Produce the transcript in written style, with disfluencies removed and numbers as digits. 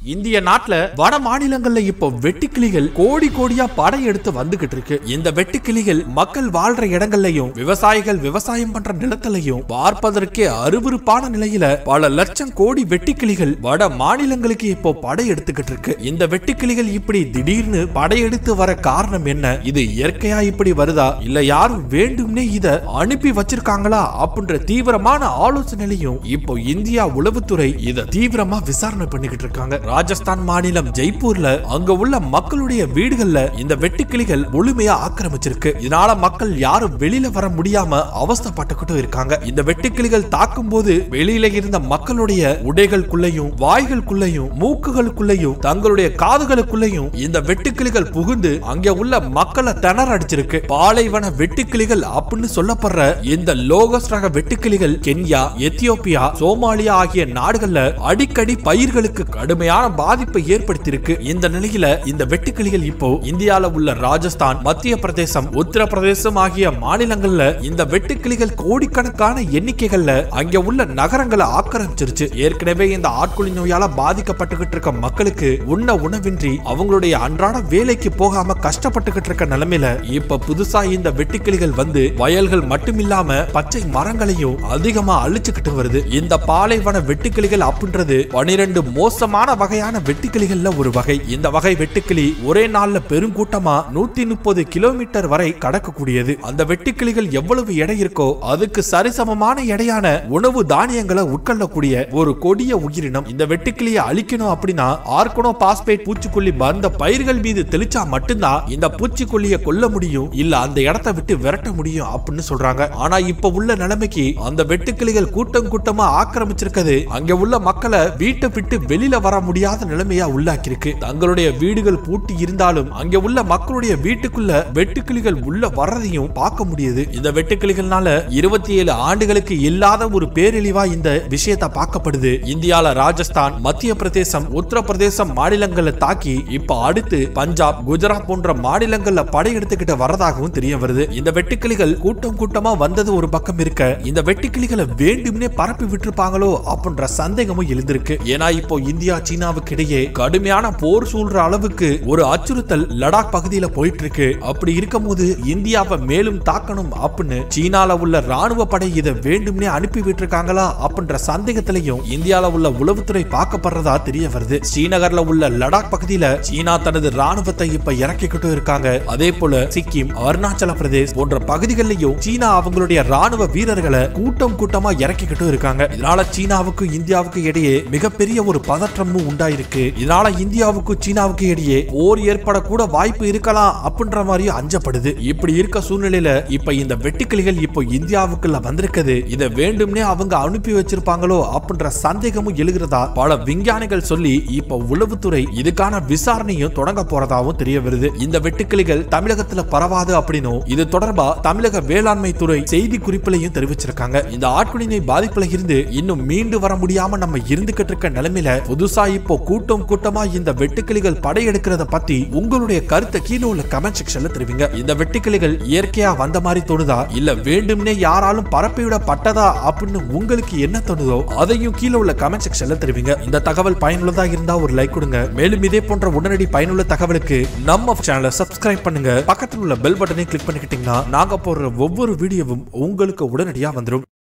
இந்திய நாட்டுல வட மாநிலங்கள்ல இப்போ வெட்டுக்கிளிகள் கோடி கோடியா படையெடுத்து வந்துகிட்டு இருக்கு. இந்த வெட்டுக்கிளிகள் மக்கள் வாழ்ற இடங்கள்லயும் விவசாயிகள் விவசாயம் பண்ற நிலத்திலையும் பார்ப்பதற்கே அருவருப்பான நிலையில பல லட்சம் கோடி வெட்டுக்கிளிகள் வட மாநிலங்களுக்கு இப்போ படையெடுத்துக்கிட்டு இருக்கு. இந்த வெட்டுக்கிளிகள் இப்படி திடீர்னு படையெடுத்து வர காரணம் என்ன? இது இயற்கையா இப்படி வருதா இல்ல யாரும் வேண்டும்னே இத அனுப்பி வச்சிருக்காங்களா அப்படின்ற தீவிரமான ஆலோசனையிலையும் இப்போ இந்தியா உளவுத்துறை இத தீவிரமா விசாரணை பண்ணிக்கிட்டு இருக்காங்க. ராஜஸ்தான் மாநிலம் ஜெய்ப்பூர்ல அங்க உள்ள மக்களுடைய வீடுகள்ல இந்த வெட்டுக்கிளிகள் முழுமையா ஆக்கிரமிச்சிருக்கு. இதனால மக்கள் யாரும் வெளியில வர முடியாம அவஸ்தைப்பட்டுக்கிட்டு இருக்காங்க. இந்த வெட்டுக்கிளிகள் தாக்கும் போது வெளியில இருந்த மக்களுடைய உடைகளுக்குள்ளயும் வாய்களுக்குள்ளயும் மூக்குகளுக்குள்ளயும் தங்களுடைய காதுகளுக்குள்ளயும் இந்த வெட்டுக்கிளிகள் புகுந்து அங்க உள்ள மக்களை திணற அடிச்சிருக்கு. பாலைவன வெட்டுக்கிளிகள் அப்படின்னு சொல்லப்படுற இந்த லோகஸ் ரக வெட்டுக்கிளிகள் கென்யா, எத்தியோப்பியா, சோமாலியா ஆகிய நாடுகள்ல அடிக்கடி பயிர்களுக்கு கடுமையான பாதிப்பை ஏற்படுத்தியிருக்கு. இந்த நிலையில இந்த வெட்டுக்கிளிகள் இப்போ இந்தியால உள்ள ராஜஸ்தான், மத்திய பிரதேசம், உத்தரப்பிரதேசம் ஆகிய மாநிலங்கள்ல இந்த வெட்டுக்கிளிகள் கோடிக்கணக்கான எண்ணிக்கைகள்ல அங்க உள்ள நகரங்களை ஆக்கிரமிச்சிருச்சு. ஏற்கனவே இந்த ஆட்குழி நோயால பாதிக்கப்பட்டுகிட்டு இருக்க மக்களுக்கு உண்ண உணவின்றி அவங்களுடைய அன்றாட வேலைக்கு போகாம கஷ்டப்பட்டுகிட்டு இருக்க நிலைமையில இப்ப புதுசா இந்த வெட்டுக்கிளிகள் வந்து வயல்கள் மட்டுமில்லாம பச்சை மரங்களையும் அதிகமா அழிச்சுக்கிட்டு வருது. இந்த பாலைவன வெட்டுக்கிளிகள் அப்படின்றது 12 மோசமான வகையான வெட்டுக்கிளிகள்ல ஒரு வகை. இந்த வகை வெட்டுக்கிளி ஒரே நாள்ல பெருங்கூட்டமா 130 கிலோமீட்டர் வரை கடக்கக்கூடியது. அந்த வெட்டுக்கிளிகள் எவ்வளவு எடை இருக்கோ அதுக்கு சரிசமமான எடையான உணவு தானியங்களை உட்கொள்ளக்கூடிய ஒரு கொடிய உயிரினம். இந்த வெட்டுக்கிளியை அழிக்கணும் அப்படின்னா ஆர்கனோபாஸ்பேட் பூச்சிக்கொல்லி மருந்த பயிர்கள் மீது தெளிச்சா மட்டும்தான் இந்த பூச்சிக்கொல்லியை கொல்ல முடியும், இல்ல அந்த இடத்தை விட்டு விரட்ட முடியும் அப்படின்னு சொல்றாங்க. ஆனா இப்ப உள்ள நிலைமைக்கு அந்த வெட்டுக்கிளிகள் கூட்டம் கூட்டமா ஆக்கிரமிச்சிருக்கிறது அங்க உள்ள மக்களை வீட்டை விட்டு வெளியில வர முடியாத நிலைமையா உள்ளாக்கிருக்கு. தங்களுடைய வீடுகள் பூட்டி இருந்தாலும் அங்க உள்ள மக்களுடைய வீட்டுக்குள்ள வெட்டுக்கிளிகள் உள்ள வர்றதையும் பார்க்க முடியுது. இந்த வெட்டுக்கிளிகள்னால 27 ஆண்டுகளுக்கு இல்லாத ஒரு பேரழிவா இந்த விஷயத்தை பார்க்கப்படுது. இந்தியால ராஜஸ்தான், மத்திய பிரதேசம், உத்தரப்பிரதேசம் மாநிலங்களை தாக்கி இப்ப அடுத்து பஞ்சாப், குஜராத் போன்ற மாநிலங்கள்ல படையெடுத்துக்கிட்டு வரதாகவும் தெரிய வருது. இந்த வெட்டுக்கிளிகள் கூட்டம் கூட்டமா வந்தது ஒரு பக்கம் இருக்க, இந்த வெட்டுக்கிளிகளை வேண்டும்னே பரப்பி விட்டுருப்பாங்களோ அப்படின்ற சந்தேகமும் எழுந்திருக்கு. ஏன்னா இப்போ இந்தியா சீனாவுக்கு இடையே கடுமையான போர் சூழ்ற அளவுக்கு ஒரு அச்சுறுத்தல் லடாக் பகுதியில போயிட்டு இருக்கு. அப்படி இருக்கும் போது இந்தியாவை மேலும் தாக்கணும் அப்படின்னு சீனால உள்ள ராணுவ படை இதை வேண்டும்னே அனுப்பி விட்டுருக்காங்களா அப்படின்ற சந்தேகத்திலையும் இந்தியால உள்ள உளவுத்துறை பார்க்கப்படுறதா தெரிய வருது. ஸ்ரீநகர்ல உள்ள லடாக் பகுதியில சீனா தனது ராணுவத்தை இப்ப இறக்கிக்கிட்டு இருக்காங்க. அதே போல சிக்கிம், அருணாச்சல பிரதேஷ் போன்ற பகுதிகளிலையும் சீனா அவங்களுடைய ராணுவ வீரர்களை கூட்டம் கூட்டமா இறக்கிக்கிட்டு இருக்காங்க. இதனால சீனாவுக்கு இந்தியாவுக்கு இடையே மிகப்பெரிய ஒரு பதற்றமும் உண்டாயிருக்கு. இதனால இந்தியாவுக்கு சீனாவுக்கு இடையே போர் ஏற்படக்கூட வாய்ப்பு இருக்கலாம் அப்படின்ற மாதிரி அஞ்சப்படுது. இப்படி இருக்க சூழ்நிலையில இப்ப இந்த வெட்டுக்கிளிகள் இப்போ இந்தியாவுக்குள்ள வந்திருக்குது. இதை வேண்டும்னே அவங்க அனுப்பி வச்சிருப்பாங்களோ அப்படின்ற சந்தேகமும் எழுகிறதா பல விஞ்ஞானிகள் சொல்லி இப்ப உளவுத்துறை இதுக்கான விசாரணையும் தொடங்க போறதாவும் தெரிய வருது. இந்த வெட்டுக்கிளிகள் தமிழகத்துல பரவாது அப்படின்னும் இது தொடர்பா தமிழக வேளாண்மை துறை செய்தி குறிப்பிலையும் தெரிவிச்சிருக்காங்க. இந்த ஆட்குழி நோய் பாதிப்புல இருந்து இன்னும் மீண்டு வர முடியாம நம்ம இருந்துகிட்டு இருக்க நிலைமையில புதுசா இப்போ கூட்டம் கூட்டமா இந்த வெட்டுக்கிளிகள் படையெடுக்கிறத பத்தி உங்களுடைய கருத்தை கீழே உள்ள கமெண்ட் செக்ஷன்ல தெரிவிங்க. இந்த வெட்டுக்கிளிகள் இயற்கையா வந்த மாதிரி தோணுதா இல்ல வேண்டும்னே யாராலும் பரப்பிவிடப்பட்டதா அப்படின்னு உங்களுக்கு என்ன தோணுதோ அதையும் கீழே உள்ள கமெண்ட் செக்ஷன்ல தெரிவிங்க. இந்த தகவல் பயனுள்ளதா இருந்தா ஒரு லைக் கொடுங்க. மேலும் இதே போன்ற உடனடி பயனுள்ள தகவலுக்கு நம்ம சேனலை சப்ஸ்கிரைப் பண்ணுங்க. பக்கத்தில் உள்ள பெல் பட்டனை கிளிக் பண்ணிக்கிட்டீங்கன்னா நாங்க போடுற ஒவ்வொரு வீடியோவும் உங்களுக்கு உடனடியா வந்துடும்.